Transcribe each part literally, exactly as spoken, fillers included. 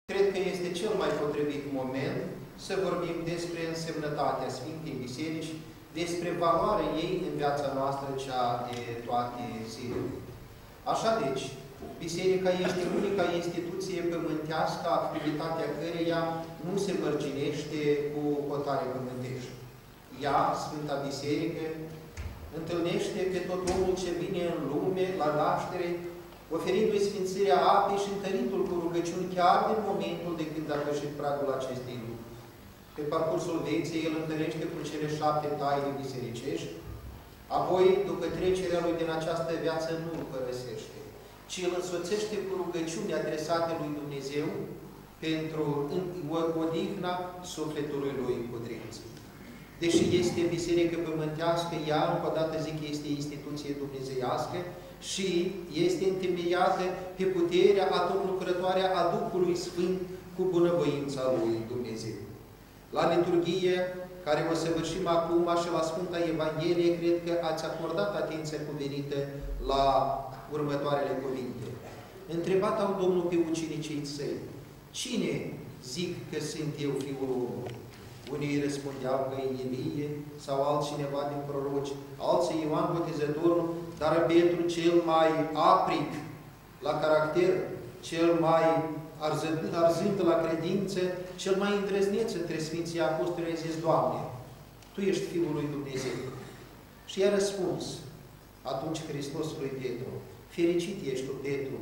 cred că este cel mai potrivit moment să vorbim despre însemnătatea Sfintei Biserici, despre valoarea ei în viața noastră, cea de toate zilele. Așa deci, Biserica este unica instituție pământească, activitatea căreia nu se mărginește cu hotare pământești. Ea, Sfânta Biserică, întâlnește pe tot omul ce vine în lume, la naștere, oferindu-i sfințirea apei și întărindu-l cu rugăciuni chiar din momentul de când a pășit pragul acestei lumi. Pe parcursul vieții, el întărește cu cele șapte taine bisericești, apoi, după trecerea lui din această viață, nu îl părăsește, ci îl însoțește cu rugăciuni adresate lui Dumnezeu pentru odihna sufletului lui cu drepți. Deși este biserică pământească, ea, încă o dată zic, este instituție dumnezeiască și este întemeiată pe puterea atomlucrătoare a Duhului Sfânt cu bunăvoința lui Dumnezeu. La liturghie, care o săvârșim acum, și la Sfânta Evanghelie, cred că ați acordat atenția cuvenită la următoarele cuvinte. Întrebat au Domnul pe ucenicii săi: cine zic că sunt eu, Fiul omului? Unii îi răspundeau că e Ilie sau altcineva din proroci, alții Ioan Botezătorul, dar Petru cel mai aprig la caracter, cel mai arzând la credință, cel mai îndrăzneț între Sfinții Apostoli, a zis: Doamne, Tu ești Fiul lui Dumnezeu. Și i-a răspuns atunci Hristos lui Petru: fericit ești tu, Petru,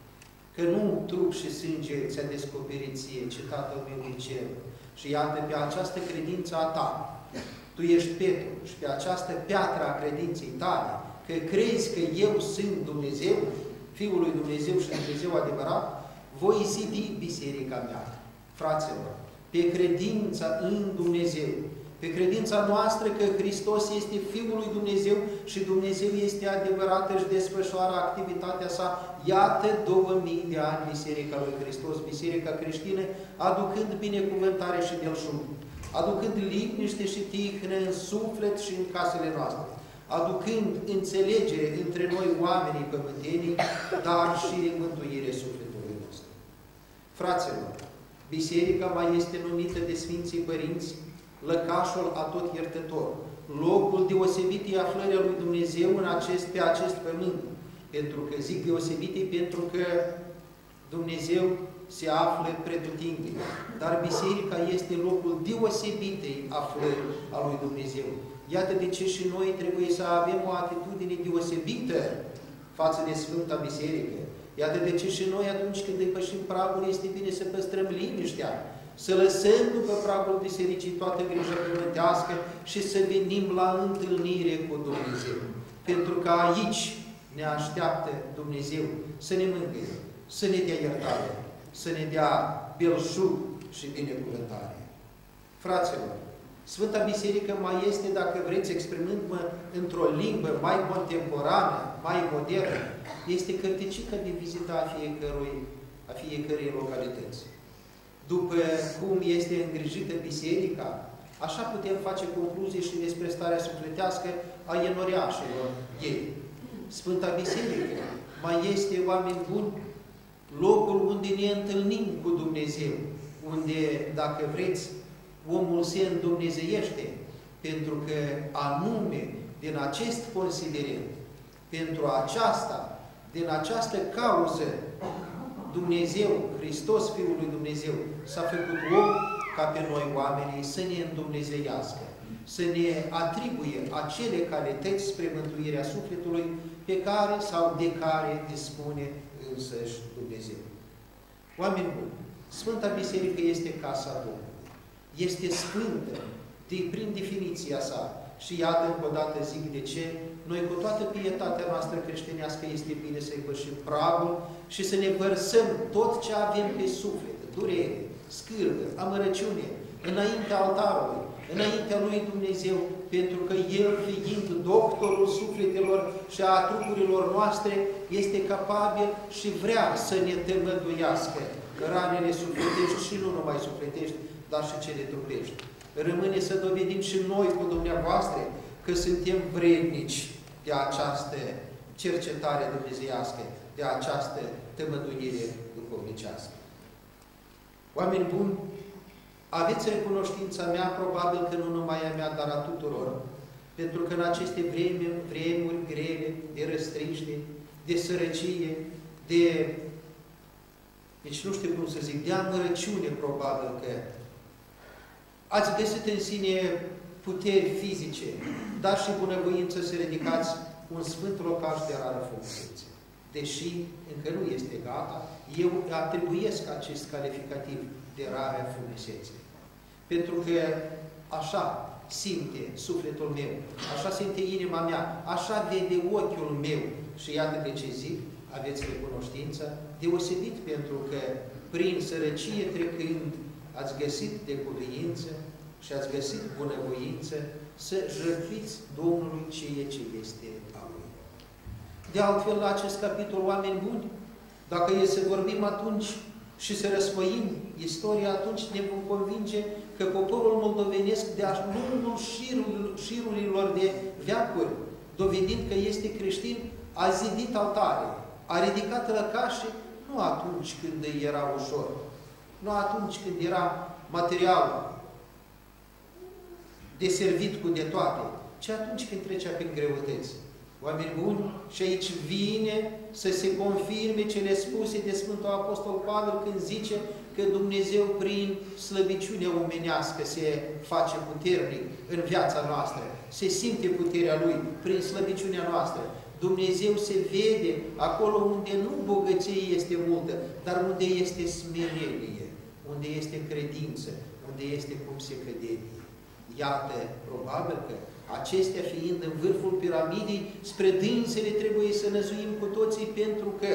că nu trup și sânge ți-a descoperit ție, ci Tatăl meu din cer. Și iată, pe această credință a ta, tu ești Petru, și pe această piatră a credinței tale, că crezi că eu sunt Dumnezeu, Fiul lui Dumnezeu și Dumnezeu adevărat, voi zidi biserica mea. Fraților, pe credința în Dumnezeu, pe credința noastră că Hristos este Fiul lui Dumnezeu și Dumnezeu este adevărat, își desfășoară activitatea sa. Iată două mii de ani Biserica lui Hristos, Biserica creștină, aducând binecuvântare și belșug, aducând liniște și tihnă în suflet și în casele noastre, aducând înțelegere între noi oamenii pământenii, dar și mântuire sufletului nostru. Fraților, Biserica mai este numită de Sfinții Părinți lăcașul atot iertător, locul deosebit e aflarea lui Dumnezeu în acest, pe acest pământ. Pentru că zic deosebit, pentru că Dumnezeu se află pretutindeni. Dar Biserica este locul deosebitei aflări a lui Dumnezeu. Iată de ce și noi trebuie să avem o atitudine deosebită față de Sfânta Biserică. Iată de ce și noi, atunci când depășim pragul, este bine să păstrăm liniștea, să lăsăm după pragul bisericii toată grija pământească și să venim la întâlnire cu Dumnezeu. Pentru că aici ne așteaptă Dumnezeu să ne mângâie, să ne dea iertare, să ne dea belșug și binecuvântare. Fraților, Sfânta Biserică mai este, dacă vreți, exprimând-mă într-o limbă mai contemporană, mai modernă, este cărticica de vizită a fiecărui, a fiecărei localități. După cum este îngrijită Biserica, așa putem face concluzii și despre starea sufletească a enoriașilor ei. Sfânta Biserică mai este, oameni buni, locul unde ne întâlnim cu Dumnezeu, unde, dacă vreți, omul se îndumnezeiește, pentru că anume din acest considerent, pentru aceasta, din această cauză, Dumnezeu, Hristos, Fiul lui Dumnezeu, s-a făcut om ca pe noi oamenii să ne îndumnezeiască, să ne atribuie acele calități spre mântuirea sufletului pe care sau de care dispune însăși Dumnezeu. Oameni buni, Sfânta Biserică este casa Domnului. Este sfântă de, prin definiția sa. Și iată, încă o dată zic de ce, noi cu toată pietatea noastră creștinească este bine să-i pășim pragul și să ne vărsăm tot ce avem pe suflet, durere, scârbă, amărăciune, înaintea altarului, înaintea lui Dumnezeu, pentru că El, fiind doctorul sufletelor și a trupurilor noastre, este capabil și vrea să ne tămăduiască ranele sufletești și nu numai sufletești, dar și cele trupești. Rămâne să dovedim și noi cu dumneavoastră că suntem vrednici de această cercetare dumnezeiască, de această tămăduire duhovnicească. Oameni buni, aveți recunoștința mea, probabil că nu numai a mea, dar a tuturor, pentru că în aceste vremuri, vremuri grele, de răstriște, de sărăcie, de, deci nu știu cum să zic, de amărăciune, probabil că ați găsit în sine puteri fizice, dar și bunăvoință să ridicați un sfânt locaș de rară frumusețe. Deși încă nu este gata, eu atribuiesc acest calificativ de rară frumusețe. Pentru că așa simte sufletul meu, așa simte inima mea, așa vede ochiul meu. Și iată de ce zic, aveți recunoștință, deosebit pentru că prin sărăcie trecând ați găsit de cuviință și ați găsit bunăvoință să jertfiți Domnului ceea ce este a Lui. De altfel, la acest capitol, oameni buni, dacă e să vorbim atunci și să răsfoim istoria, atunci ne vom convinge că poporul moldovenesc de-a lungul șirurilor de veacuri, dovedind că este creștin, a zidit altare, a ridicat lăcașe, nu atunci când îi era ușor, nu atunci când era material de servit cu de toate, ci atunci când trecea prin greutăți. Oameni buni, și aici vine să se confirme cele spuse de Sfântul Apostol Pavel când zice că Dumnezeu prin slăbiciunea omenească se face puternic în viața noastră. Se simte puterea Lui prin slăbiciunea noastră. Dumnezeu se vede acolo unde nu bogăție este multă, dar unde este smerenie, unde este credință, unde este cum se cădenie. Iată, probabil că acestea fiind în vârful piramidei, spre dânsele trebuie să năzuim cu toții, pentru că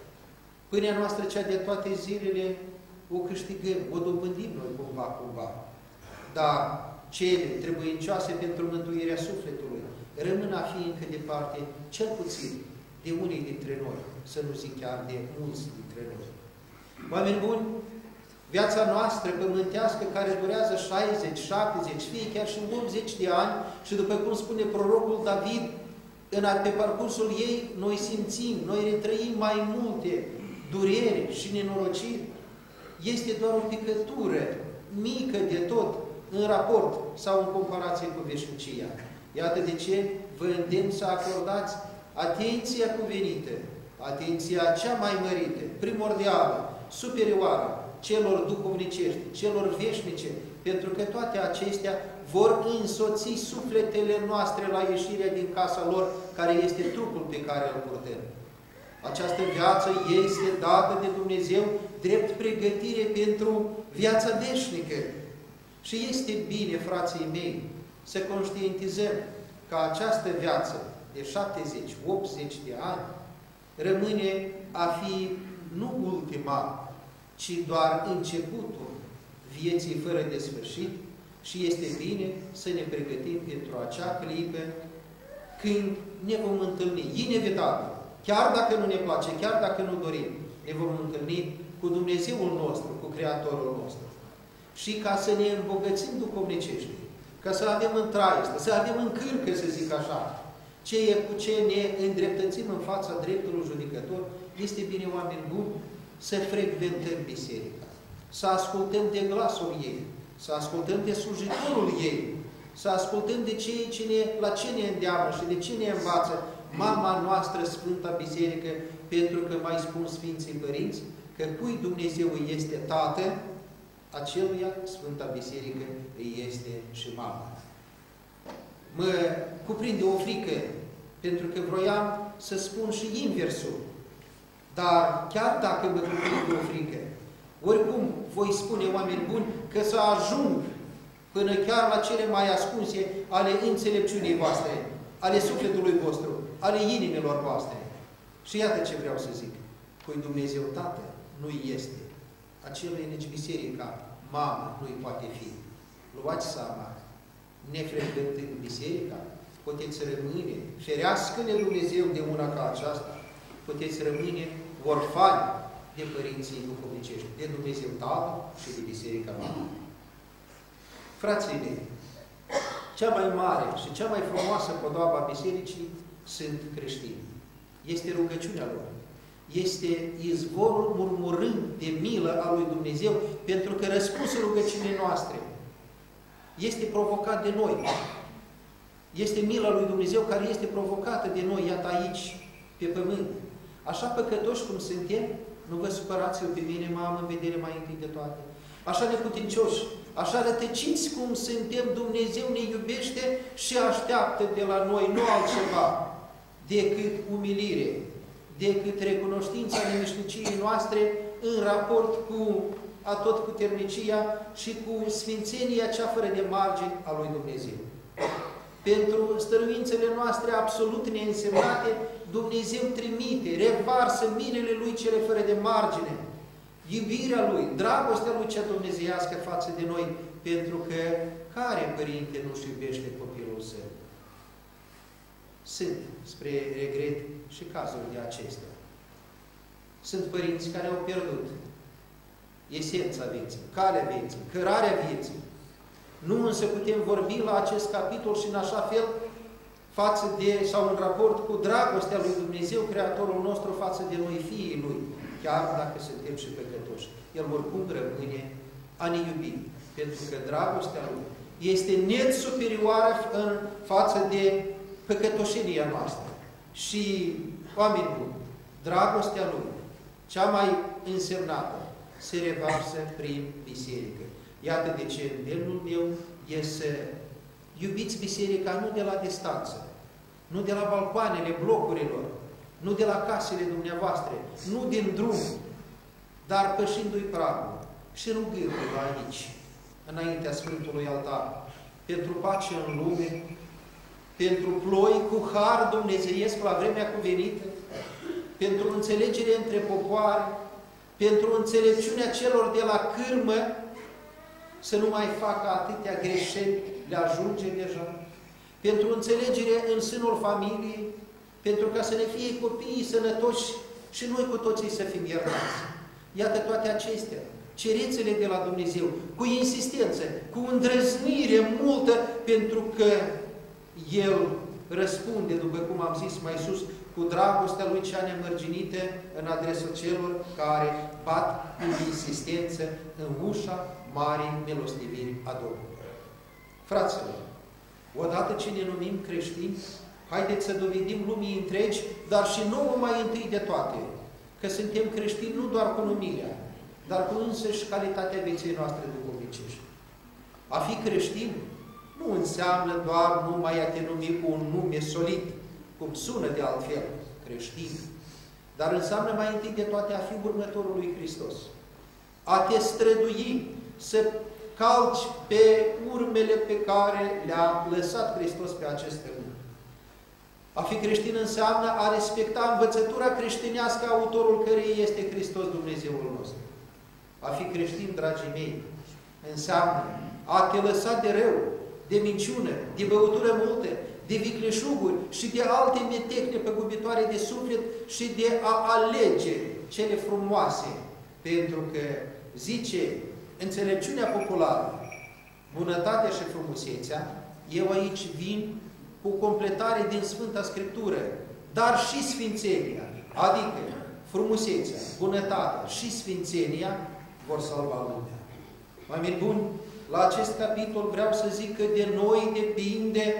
pâinea noastră, cea de toate zilele, o câștigăm, o dobândim noi cumva, cumva. Dar cele trebuincioase pentru mântuirea sufletului rămân a fi încă departe, cel puțin de unii dintre noi, să nu zic chiar de mulți dintre noi. Oameni buni, viața noastră pământească, care durează șaizeci, șaptezeci, fie chiar și optzeci de ani, și după cum spune prorocul David, în, pe parcursul ei noi simțim, noi retrăim mai multe dureri și nenorociri, este doar o picătură mică de tot în raport sau în comparație cu veșnicia. Iată de ce vă îndemn să acordați atenția cuvenită, atenția cea mai mărită, primordială, superioară, celor duhovnicești, celor veșnice, pentru că toate acestea vor însoți sufletele noastre la ieșirea din casa lor, care este trupul pe care îl purtăm. Această viață este dată de Dumnezeu drept pregătire pentru viața veșnică. Și este bine, frații mei, să conștientizăm că această viață de șaptezeci, optzeci de ani rămâne a fi nu ultima, ci doar începutul vieții fără de sfârșit, și este bine să ne pregătim pentru acea clipă când ne vom întâlni, inevitabil, chiar dacă nu ne place, chiar dacă nu dorim, ne vom întâlni cu Dumnezeul nostru, cu Creatorul nostru. Și ca să ne îmbogățim duhovnicește, ca să avem în traistă, să avem în cârcă, să zic așa, ce e cu ce ne îndreptățim în fața dreptului judecător, este bine, oameni buni, să frecventăm biserica, să ascultăm de glasul ei, să ascultăm de slujitorul ei, să ascultăm de cei ce ne, la ce ne îndeamnă și de ce ne învață mama noastră Sfânta Biserică, pentru că mai spun Sfinții Părinți că cui Dumnezeu îi este Tată, aceluia Sfânta Biserică îi este și mama. Mă cuprinde o frică, pentru că vroiam să spun și inversul. Dar chiar dacă mă cuprinde o frică, oricum voi spune, oameni buni, că să ajung până chiar la cele mai ascunse ale înțelepciunii voastre, ale sufletului vostru, ale inimilor voastre. Și iată ce vreau să zic. Cui Dumnezeu Tată nu-i este. Acelui nici biserica, mamă, nu-i poate fi. Luați seama, nefrecventând biserica, puteți rămâne, ferească-ne Dumnezeu de una ca aceasta, puteți rămâne orfani de părinții duhovnicești, de Dumnezeu Tatăl și de biserica mamă. Frații mei, cea mai mare și cea mai frumoasă podoabă a bisericii sunt creștini. Este rugăciunea lor. este izvorul murmurând de milă a lui Dumnezeu, pentru că răspunsul rugăciunii noastre este provocat de noi. Este mila lui Dumnezeu care este provocată de noi, iată aici, pe pământ. Așa păcătoși cum suntem, nu vă supărați eu pe mine, mă am în vedere mai întâi de toate. Așa neputincioși, așa rătăciți cum suntem, Dumnezeu ne iubește și așteaptă de la noi nu altceva decât umilire, decât recunoștința nemișniciei noastre în raport cu atotputernicia și cu sfințenia cea fără de margini a lui Dumnezeu. Pentru stăruințele noastre absolut neînsemnate, Dumnezeu trimite, revarsă milele Lui cele fără de margine, iubirea Lui, dragostea Lui cea dumnezeiască față de noi, pentru că care părinte nu-și iubește copilul său? Sunt, spre regret, și cazuri de acestea. Sunt părinți care au pierdut esența vieții, calea vieții, cărarea vieții. Nu însă putem vorbi la acest capitol și în așa fel față de, sau în raport cu dragostea lui Dumnezeu, Creatorul nostru, față de noi, fiii Lui, chiar dacă suntem și păcătoși. El oricum rămâne a ne iubi, pentru că dragostea Lui este net superioară în față de păcătoșenia noastră. Și, oameni buni, dragostea Lui, cea mai însemnată, se revarsă prin biserică. Iată de ce îndemnul meu este să iubiți biserica nu de la distanță, nu de la balcoanele blocurilor, nu de la casele dumneavoastră, nu din drum, dar pășindu-i pragul și rugându-vă aici, înaintea Sfântului Altar, pentru pace în lume, pentru ploi cu har dumnezeiesc la vremea cuvenită, pentru înțelegere între popoare, pentru înțelepciunea celor de la cârmă, să nu mai facă atâtea greșeli, le ajunge deja, pentru înțelegere în sânul familiei, pentru ca să ne fie copiii sănătoși și noi cu toții să fim iertați. Iată toate acestea, cereți-le de la Dumnezeu, cu insistență, cu îndrăznire multă, pentru că El răspunde, după cum am zis mai sus, cu dragostea Lui cea nemărginită în adresa celor care bat cu insistență în ușa marii milostiviri a Domnului. Fraților, odată ce ne numim creștini, haideți să dovedim lumii întregi, dar și nouă mai întâi de toate, că suntem creștini nu doar cu numirea, dar cu însăși calitatea vieții noastre duhovnicești. A fi creștin nu înseamnă doar numai a te numi cu un nume solid, cum sună de altfel, creștin, dar înseamnă mai întâi de toate a fi următorul lui Hristos. A te strădui să calci pe urmele pe care le-a lăsat Hristos pe acest pământ. A fi creștin înseamnă a respecta învățătura creștinească a autorul căreia este Hristos Dumnezeul nostru. A fi creștin, dragii mei, înseamnă a te lăsa de rău, de minciună, de băutură multă, de vicleșuguri și de alte metehne păgubitoare de suflet și de a alege cele frumoase, pentru că, zice înțelepciunea populară, bunătatea și frumusețea, eu aici vin cu completare din Sfânta Scriptură, dar și sfințenia, adică frumusețea, bunătatea și sfințenia vor salva lumea. Oameni buni, la acest capitol vreau să zic că de noi depinde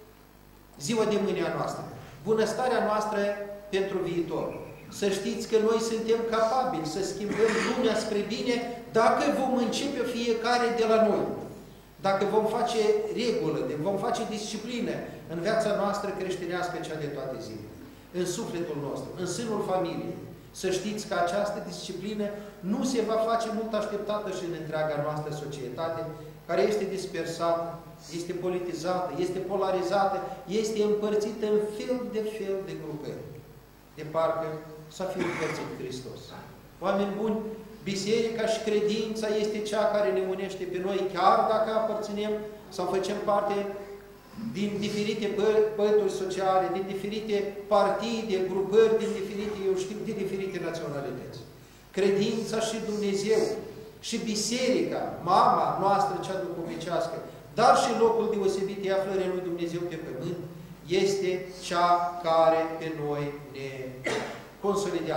ziua de mâine a noastră, bunăstarea noastră pentru viitor. Să știți că noi suntem capabili să schimbăm lumea spre bine dacă vom începe fiecare de la noi. Dacă vom face regulă, vom face disciplină în viața noastră creștinească cea de toate zilele, în sufletul nostru, în sânul familiei. Să știți că această disciplină nu se va face mult așteptată și în întreaga noastră societate, care este dispersată, este politizată, este polarizată, este împărțită în fel de fel de grupări. De parcă s-a fi împărțit Hristos. Oameni buni, biserica și credința este cea care ne unește pe noi, chiar dacă aparținem sau facem parte din diferite pături sociale, din diferite partide, grupări, din diferite, eu știu, din diferite naționalități. Credința și Dumnezeu și biserica, mama noastră cea duhovnicească, dar și locul deosebit de aflării lui Dumnezeu pe pământ, este cea care pe noi ne consolidează,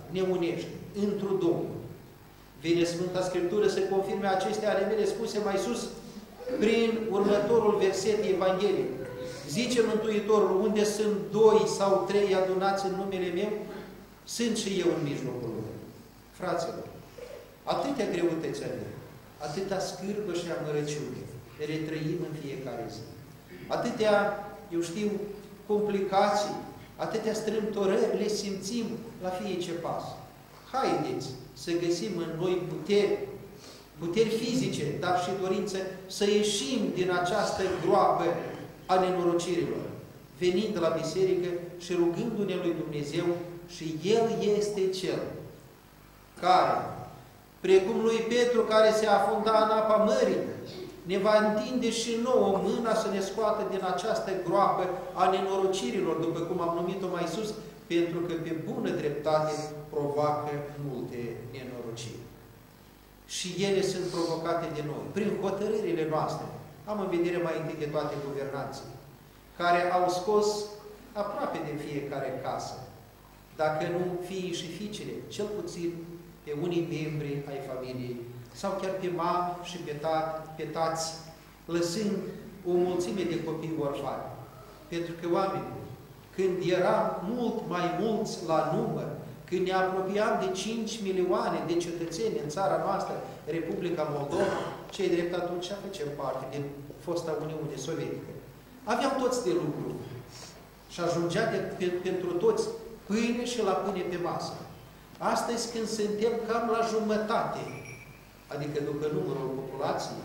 ne unește într-un Domnul. Vine Sfânta Scriptură să confirme acestea ale mele spuse mai sus prin următorul verset evanghelic. Zice Mântuitorul, unde sunt doi sau trei adunați în numele meu, sunt și eu în mijlocul lor. Fraților, atâtea greutăți avem, atâta scârbă și amărăciune le trăim în fiecare zi. Atâtea, eu știu, complicații, atâtea strâmtorări le simțim la fiecare pas. Haideți să găsim în noi puteri, puteri fizice, dar și dorință să ieșim din această groapă a nenorocirilor, venind de la biserică și rugându-ne lui Dumnezeu, și El este Cel care, precum lui Petru care se afunda în apa mării, ne va întinde și nouă mâna să ne scoată din această groapă a nenorocirilor, după cum am numit-o mai sus, pentru că pe bună dreptate provoacă multe nenorociri. Și ele sunt provocate de noi, prin hotărârile noastre. Am în vedere mai întâi de toate guvernanții, care au scos aproape din fiecare casă, dacă nu fiii și fiicele, cel puțin pe unii membri ai familiei, sau chiar pe mami și pe, tati, pe tați, lăsând o mulțime de copii orfani. Pentru că oamenii, când eram mult mai mulți la număr, când ne apropiam de cinci milioane de cetățeni în țara noastră, Republica Moldova, cei drept atunci făceam parte din fosta Uniune Sovietică. Aveau toți de lucru și ajungea de, pe, pentru toți pâine și la pâine pe masă. Astăzi, când suntem cam la jumătate, adică după numărul populației,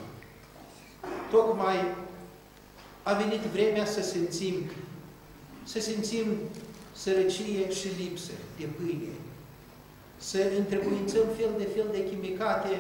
tocmai a venit vremea să simțim, să simțim sărăcie și lipsă de pâine, să întrebuințăm fel de fel de chimicate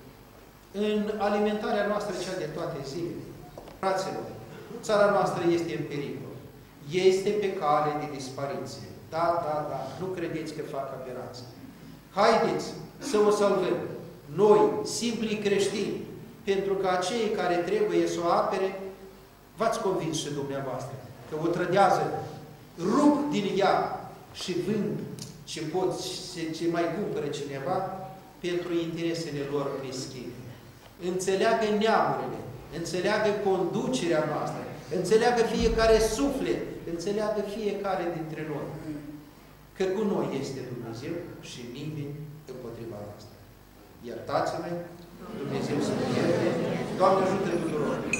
în alimentarea noastră cea de toate zilele. Fraților, țara noastră este în pericol. Este pe cale de dispariție. Da, da, da. Nu credeți că fac aberații. Haideți să o salvăm. Noi, simpli creștini, pentru că acei care trebuie să o apere, v-ați convins și dumneavoastră că o trădează, rup din ea și vând ce pot, ce mai cumpără cineva pentru interesele lor meschine. Înțeleagă neamurile, înțeleagă conducerea noastră, înțeleagă fiecare suflet, înțeleagă fiecare dintre noi că cu noi este Dumnezeu și nimeni împotriva noastră. Iertați-ne, Dumnezeu să ne ierte. Doamne ajută tuturor!